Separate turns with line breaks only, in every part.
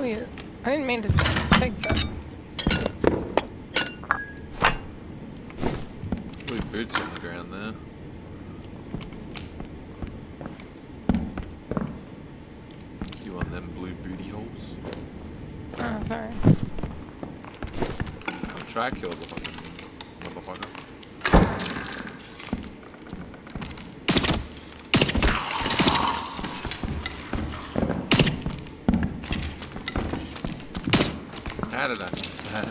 Wait, I didn't mean to take that.
Blue boots on the ground there. You want them blue booty holes?
Oh, sorry.
I'll try to kill the fucking motherfucker. How did I miss that?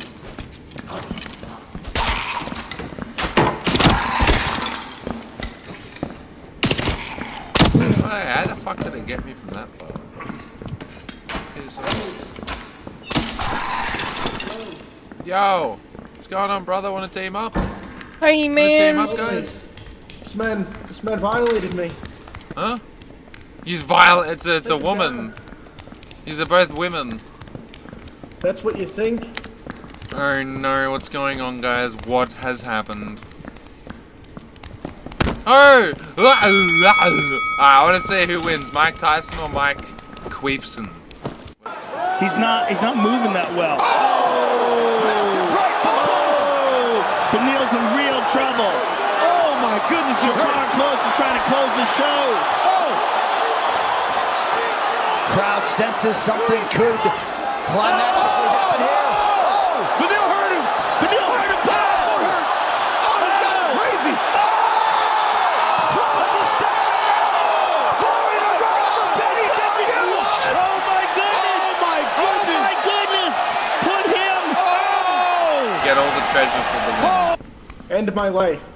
How the fuck did it get me from that far? Yo! What's going on, brother? Wanna team up?
Hey, man!
Wanna team up, guys?
This man violated me.
Huh? He's violent. It's a woman. These are both women.
That's what you think?
Oh no, what's going on, guys? What has happened? Oh! I want to see who wins, Mike Tyson or Mike Queefson.
He's not moving that well. Oh! Benil's in real trouble. Oh my goodness, you're far close to trying to close the show. Oh!
Crowd senses something could climatically happen here. Oh!
Benil hurt him! Benil hurt him! Oh! Oh, that's crazy!
Get all the treasure for the win.
End my life.